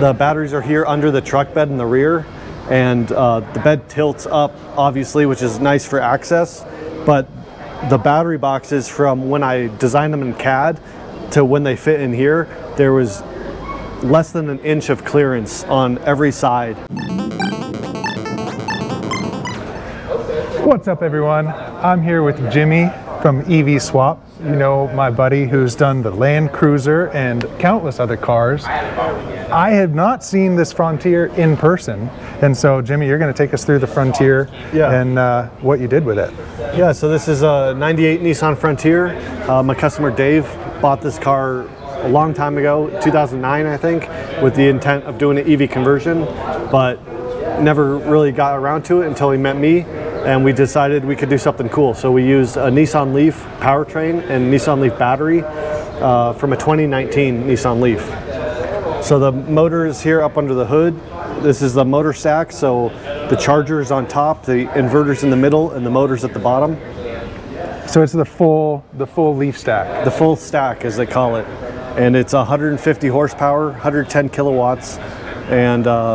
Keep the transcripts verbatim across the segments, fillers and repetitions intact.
The batteries are here under the truck bed in the rear, and uh, the bed tilts up, obviously, which is nice for access, but the battery boxes, from when I designed them in C A D to when they fit in here, there was less than an inch of clearance on every side. What's up, everyone? I'm here with Jimmy from E V Swap. You know, my buddy who's done the Land Cruiser and countless other cars. I have not seen this Frontier in person, and so Jimmy, you're going to take us through the Frontier yeah. and uh, what you did with it. Yeah, so this is a ninety-eight Nissan Frontier. Uh, my customer Dave bought this car a long time ago, two thousand nine I think, with the intent of doing an E V conversion, but never really got around to it until he met me, and we decided we could do something cool. So we used a Nissan Leaf powertrain and Nissan Leaf battery uh, from a twenty nineteen Nissan Leaf. So the motor is here up under the hood. This is the motor stack, so the charger is on top, the inverter's in the middle, and the motor's at the bottom. So it's the full, the full Leaf stack? The full stack, as they call it. And it's one hundred fifty horsepower, one hundred ten kilowatts, and uh,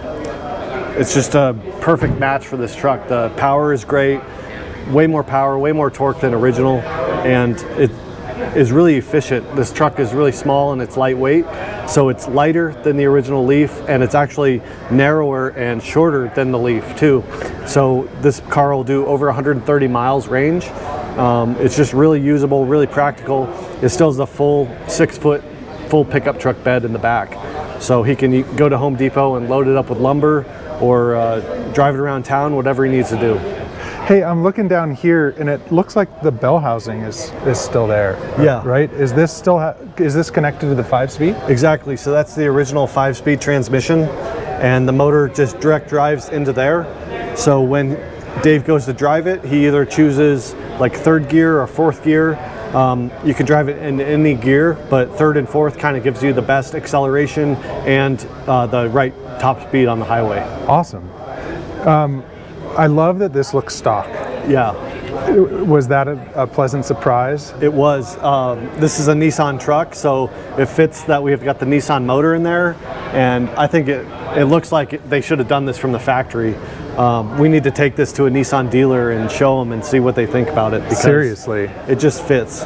it's just a perfect match for this truck. The power is great, way more power, way more torque than original, and it is really efficient. This truck is really small and it's lightweight, so it's lighter than the original Leaf, and it's actually narrower and shorter than the Leaf too. So this car will do over one hundred thirty miles range. Um, it's just really usable, really practical. It still has a full six foot full pickup truck bed in the back, so he can go to Home Depot and load it up with lumber, or uh, drive it around town, whatever he needs to do. Hey, I'm looking down here, and it looks like the bell housing is is still there. Yeah. Right? Is this still ha is this connected to the five-speed? Exactly. So that's the original five-speed transmission, and the motor just direct drives into there. So when Dave goes to drive it, he either chooses like third gear or fourth gear. Um, you can drive it in any gear, but third and fourth kind of gives you the best acceleration and uh, the right top speed on the highway. Awesome. Um, I love that this looks stock. Yeah. Was that a, a pleasant surprise? It was. Um, this is a Nissan truck, so it fits that we've got the Nissan motor in there, and I think it, it looks like it, they should have done this from the factory. Um, we need to take this to a Nissan dealer and show them and see what they think about it. Because seriously, it just fits.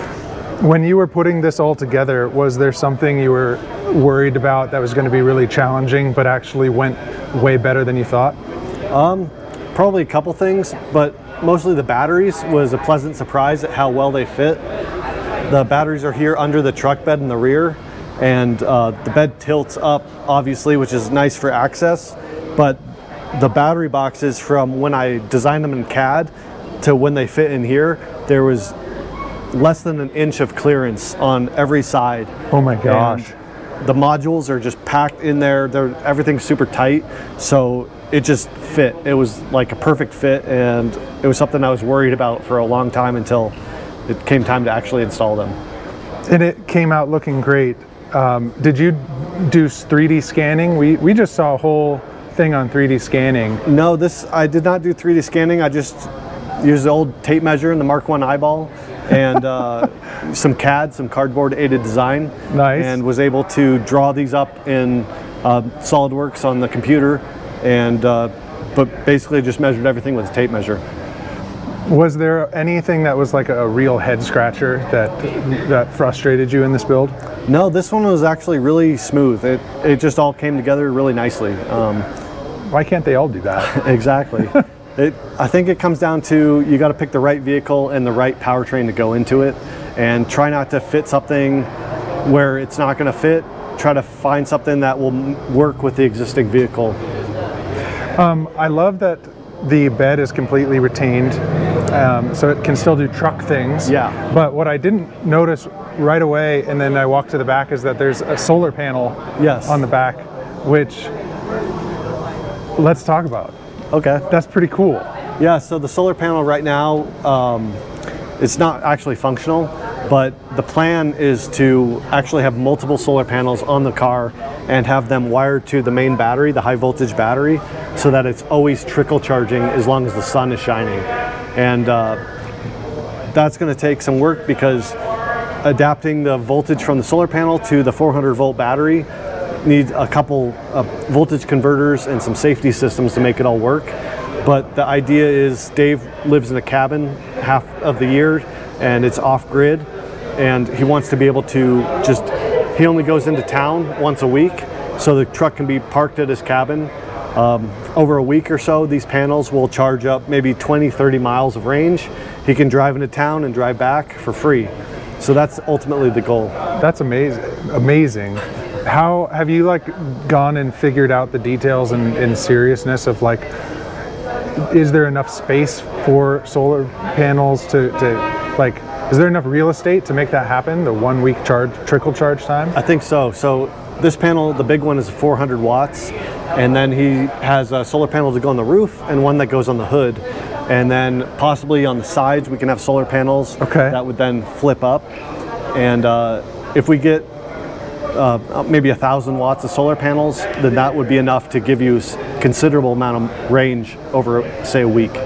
When you were putting this all together, was there something you were worried about that was going to be really challenging, but actually went way better than you thought? Um, probably a couple things, but mostly the batteries was a pleasant surprise at how well they fit. The batteries are here under the truck bed in the rear, and uh, the bed tilts up, obviously, which is nice for access, but the battery boxes, from when I designed them in C A D to when they fit in here, there was less than an inch of clearance on every side. Oh my gosh. And the modules are just packed in there. They're, everything's super tight, so it just fit. It was like a perfect fit, and it was something I was worried about for a long time until it came time to actually install them. And it came out looking great. Um, did you do three D scanning? We, we just saw a whole thing on three D scanning. No, this I did not do three D scanning. I just used the old tape measure and the Mark one eyeball, and uh, some C A D, some cardboard aided design. Nice. And was able to draw these up in uh, SolidWorks on the computer, and uh, but basically just measured everything with a tape measure. Was there anything that was like a real head scratcher that that frustrated you in this build? No, this one was actually really smooth. It it just all came together really nicely. Um, Why can't they all do that? Exactly. It, I think it comes down to you got to pick the right vehicle and the right powertrain to go into it, and try not to fit something where it's not going to fit. Try to find something that will work with the existing vehicle. Um, I love that the bed is completely retained, um, so it can still do truck things. Yeah. But what I didn't notice right away, and then I walked to the back, is that there's a solar panel yes. on the back, which let's talk about. Okay. That's pretty cool. Yeah, so the solar panel right now, um, it's not actually functional, but the plan is to actually have multiple solar panels on the car and have them wired to the main battery, the high voltage battery, so that it's always trickle charging as long as the sun is shining. And uh, that's going to take some work, because adapting the voltage from the solar panel to the four hundred volt battery need a couple of voltage converters and some safety systems to make it all work. But the idea is Dave lives in a cabin half of the year and it's off grid, and he wants to be able to just, he only goes into town once a week, so the truck can be parked at his cabin. Um, over a week or so, these panels will charge up maybe twenty, thirty miles of range. He can drive into town and drive back for free. So that's ultimately the goal. That's amazing. Amazing. How have you like gone and figured out the details and, and seriousness of like, is there enough space for solar panels to, to like, is there enough real estate to make that happen? The one week charge, trickle charge time? I think so. So this panel, the big one, is four hundred watts. And then he has a solar panel to go on the roof and one that goes on the hood. And then possibly on the sides, we can have solar panels okay. that would then flip up. And uh, if we get uh, maybe a thousand watts of solar panels, then that would be enough to give you a considerable amount of range over, say, a week.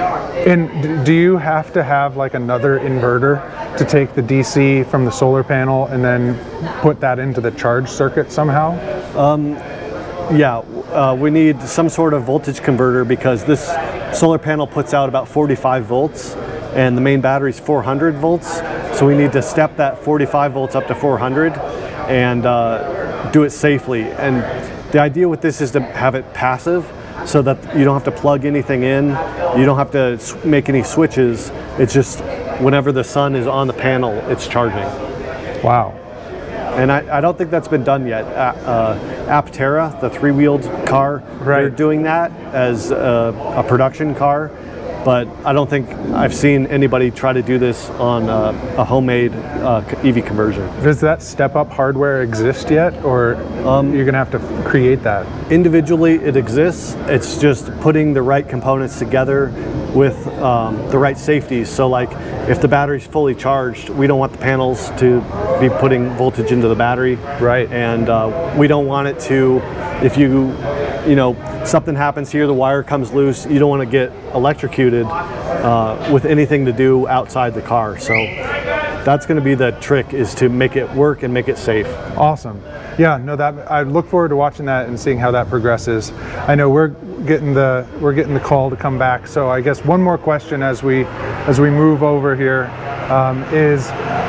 And do you have to have like another inverter to take the D C from the solar panel and then put that into the charge circuit somehow? Um, yeah, uh, we need some sort of voltage converter because this solar panel puts out about forty-five volts and the main battery is four hundred volts. So we need to step that forty-five volts up to four hundred and uh, do it safely. And the idea with this is to have it passive, so that you don't have to plug anything in, you don't have to make any switches. It's just whenever the sun is on the panel, it's charging. Wow. And I, I don't think that's been done yet. Uh, Aptera, the three-wheeled car, right. they're doing that as a, a production car, but I don't think I've seen anybody try to do this on a, a homemade uh, E V conversion. Does that step-up hardware exist yet, or um, you're gonna have to create that? Individually, it exists. It's just putting the right components together with um, the right safeties. So like, if the battery's fully charged, we don't want the panels to be putting voltage into the battery. Right. And uh, we don't want it to, if you, you know, something happens here, the wire comes loose, you don't want to get electrocuted uh, with anything to do outside the car. So that's going to be the trick, is to make it work and make it safe. Awesome. Yeah, no, that I look forward to watching that and seeing how that progresses. I know we're getting the we're getting the call to come back. So I guess one more question as we as we move over here um, is,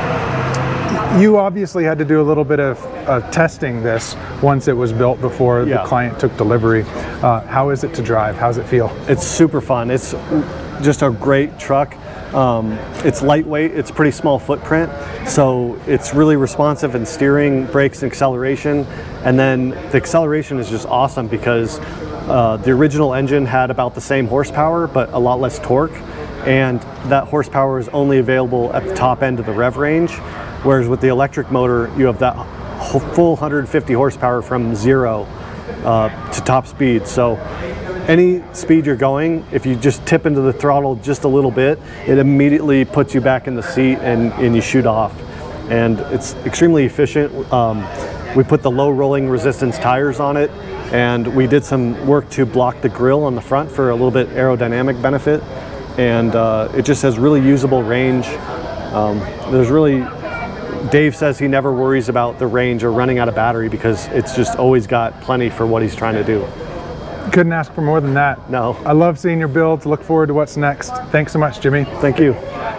you obviously had to do a little bit of uh, testing this once it was built before yeah. the client took delivery. Uh, how is it to drive? How's it feel? It's super fun. It's just a great truck. Um, it's lightweight, it's pretty small footprint, so it's really responsive in steering, brakes, and acceleration. And then the acceleration is just awesome because uh, the original engine had about the same horsepower but a lot less torque, and that horsepower is only available at the top end of the rev range, whereas with the electric motor you have that full one hundred fifty horsepower from zero uh, to top speed. So any speed you're going, if you just tip into the throttle just a little bit, it immediately puts you back in the seat and, and you shoot off. And it's extremely efficient. Um, we put the low rolling resistance tires on it, and we did some work to block the grille on the front for a little bit aerodynamic benefit. And uh, it just has really usable range. Um, there's really, Dave says he never worries about the range or running out of battery because it's just always got plenty for what he's trying to do. Couldn't ask for more than that. No. I love seeing your builds. Look forward to what's next. Thanks so much, Jimmy. Thank you.